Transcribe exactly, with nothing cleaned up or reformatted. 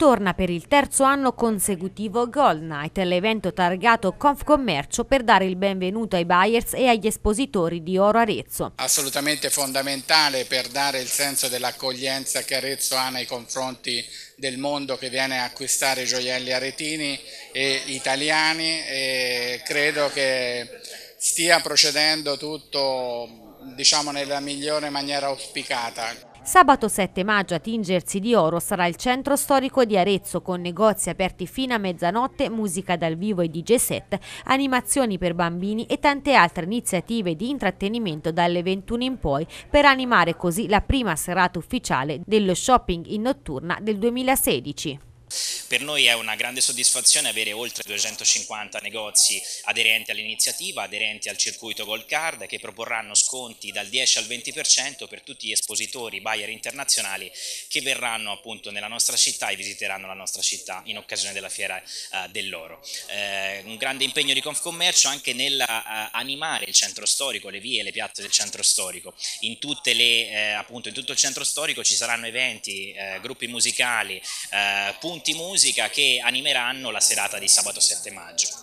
Torna per il terzo anno consecutivo Gold Night, l'evento targato Confcommercio per dare il benvenuto ai buyers e agli espositori di Oro Arezzo. Assolutamente fondamentale per dare il senso dell'accoglienza che Arezzo ha nei confronti del mondo che viene a acquistare gioielli aretini e italiani, e credo che stia procedendo tutto, diciamo, nella migliore maniera auspicata. Sabato sette maggio a tingersi di oro sarà il centro storico di Arezzo, con negozi aperti fino a mezzanotte, musica dal vivo e D J set, animazioni per bambini e tante altre iniziative di intrattenimento dalle ventuno in poi, per animare così la prima serata ufficiale dello shopping in notturna del duemilasedici. Per noi è una grande soddisfazione avere oltre duecentocinquanta negozi aderenti all'iniziativa, aderenti al circuito Gold Card, che proporranno sconti dal dieci al venti per cento per tutti gli espositori, buyer internazionali che verranno appunto nella nostra città e visiteranno la nostra città in occasione della fiera eh, dell'oro. Eh, un grande impegno di Confcommercio anche nel eh, animare il centro storico, le vie e le piazze del centro storico. In, tutte le, eh, appunto, in tutto il centro storico ci saranno eventi, eh, gruppi musicali, eh, punti musica che animeranno la serata di sabato sette maggio.